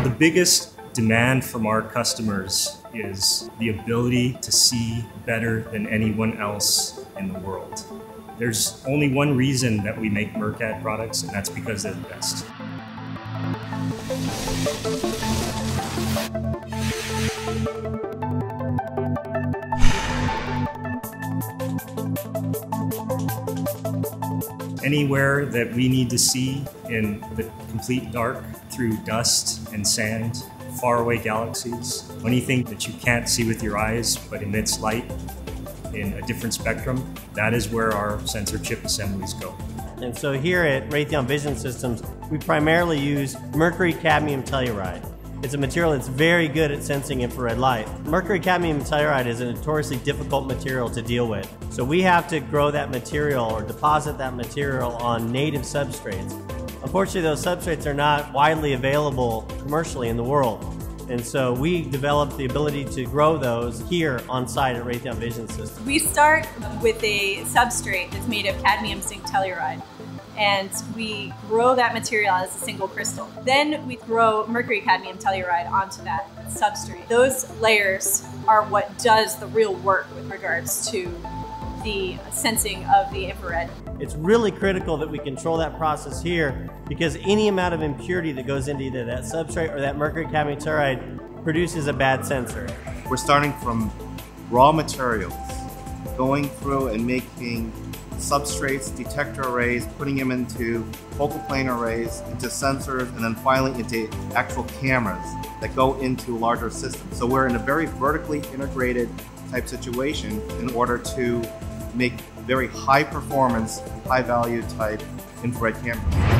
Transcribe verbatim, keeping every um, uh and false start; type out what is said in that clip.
The biggest demand from our customers is the ability to see better than anyone else in the world. There's only one reason that we make MerCad products, and that's because they're the best. Anywhere that we need to see in the complete dark through dust and sand, faraway galaxies, anything that you can't see with your eyes but emits light in a different spectrum, that is where our sensor chip assemblies go. And so here at Raytheon Vision Systems, we primarily use Mercury, Cadmium, Telluride. It's a material that's very good at sensing infrared light. Mercury, Cadmium, and Telluride is a notoriously difficult material to deal with. So we have to grow that material or deposit that material on native substrates. Unfortunately, those substrates are not widely available commercially in the world. And so we developed the ability to grow those here on site at Raytheon Vision Systems. We start with a substrate that's made of cadmium zinc telluride, and we grow that material as a single crystal. Then we grow mercury cadmium telluride onto that substrate. Those layers are what does the real work with regards to the sensing of the infrared. It's really critical that we control that process here, because any amount of impurity that goes into either that substrate or that mercury cadmium telluride produces a bad sensor. We're starting from raw materials, going through and making substrates, detector arrays, putting them into focal plane arrays, into sensors, and then finally into actual cameras that go into larger systems. So we're in a very vertically integrated type situation in order to make very high performance, high value type infrared cameras.